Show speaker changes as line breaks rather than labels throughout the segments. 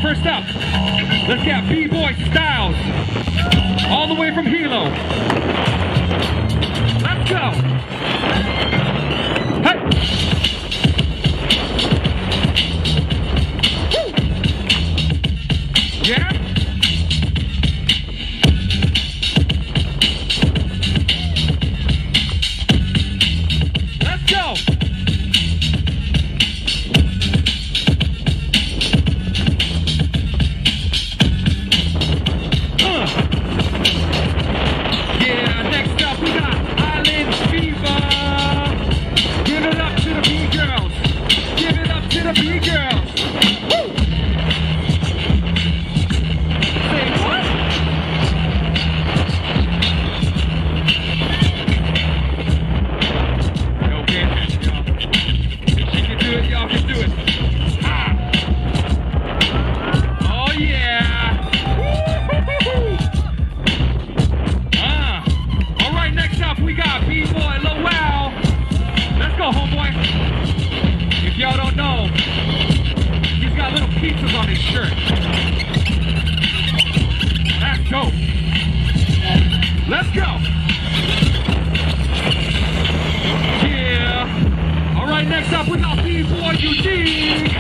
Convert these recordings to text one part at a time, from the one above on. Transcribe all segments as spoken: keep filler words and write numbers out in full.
first up, let's get B-Boy Styles, all the way from Hilo. Let's go. Hey. Woo. Yeah. Let's go. Y'all don't know, he's got little pieces on his shirt. That's dope. Let's go. Yeah. All right, next up we got B-Boy Unique.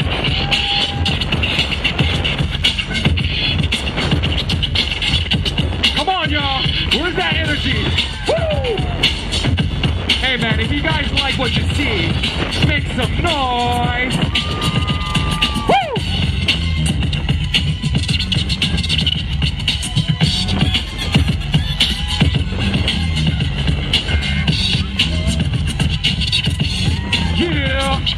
Come on, y'all. Where's that energy? Woo! Hey, man, if you guys like what you see, make some noise. Woo! Yeah.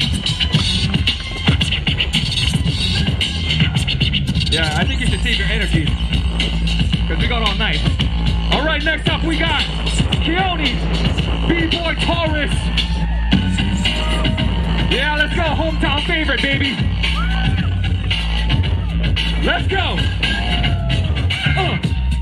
Yeah, I think you should save your energy, because we got all night. All right, next up we got Keone, B-Boy Taurus. Yeah, let's go, hometown favorite, baby. Let's go. Uh.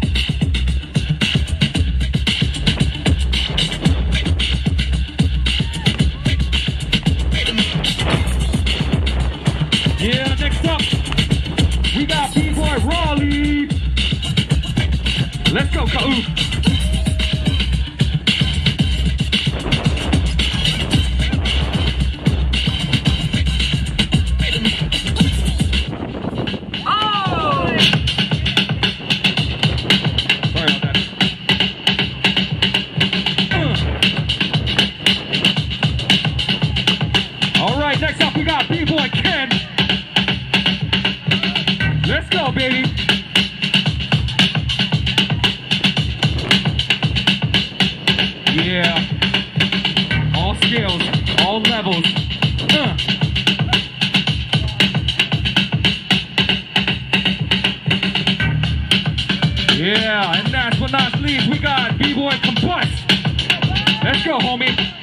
Yeah, next up, we got B-Boy Raleigh. Let's go, Ka'u. Next up, we got B-Boy Ken. Let's go, baby. Yeah. All skills, all levels. Uh. Yeah, and last but not least, we got B-Boy Combust. Let's go, homie.